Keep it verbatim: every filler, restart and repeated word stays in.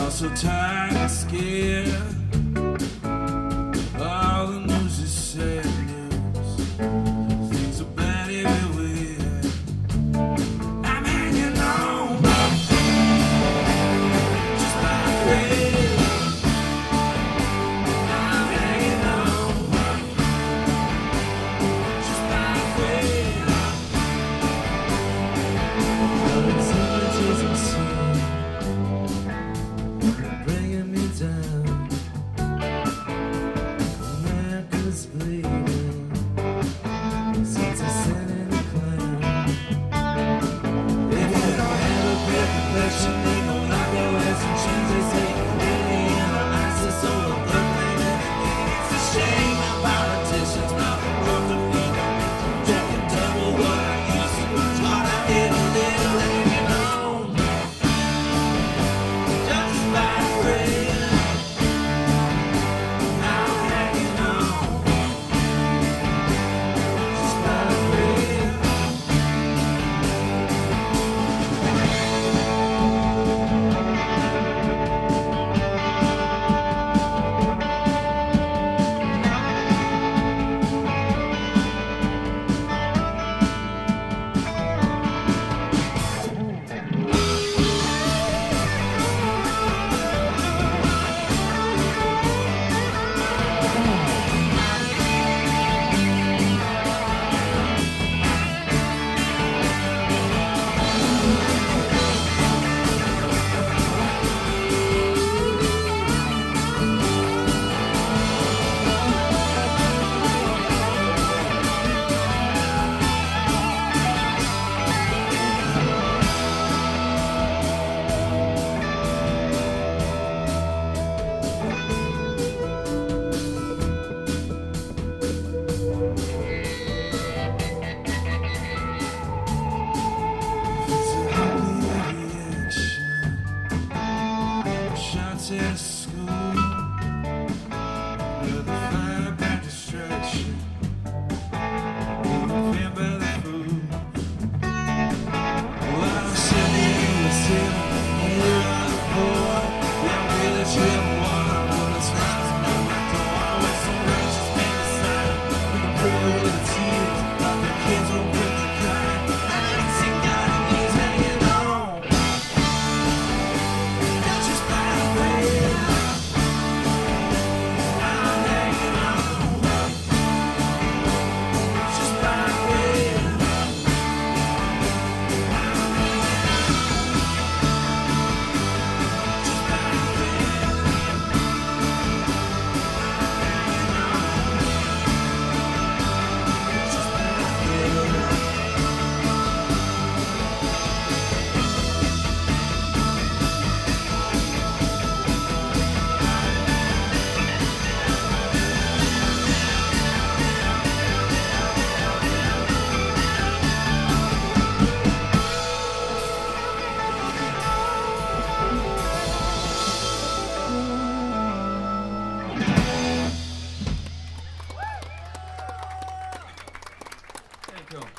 felt so tired and scared. All the news is sad news. Things are bad everywhere. I'm hanging on just by a thread. I'm hanging on just by a thread. But so much isn't seen, bringing me down. America's bleeding since I sent in a clown. If you don't have a clear complexion, they gon' lock your ass in chains. They say alien or ISIS or a blood thing. It's a shame that politicians mouth the world to me. Jacking double what I used to. It's hard out here to live, hanging on just by a thread. I'm hanging on just by a thread. It's a holy reaction. Shots at school, with a fire back distraction. Fed by the food. Well, I'm sitting in the city, here on the board. Yeah, I'm really tripping water, bullets rising out my door. With some righteous man beside him, with a prayer with the tears. All the kids will with the kind. I didn't see God and he's hanging on just by a thread. I'm hanging on just by a thread. Just by a thread. Just by a thread. Thank you.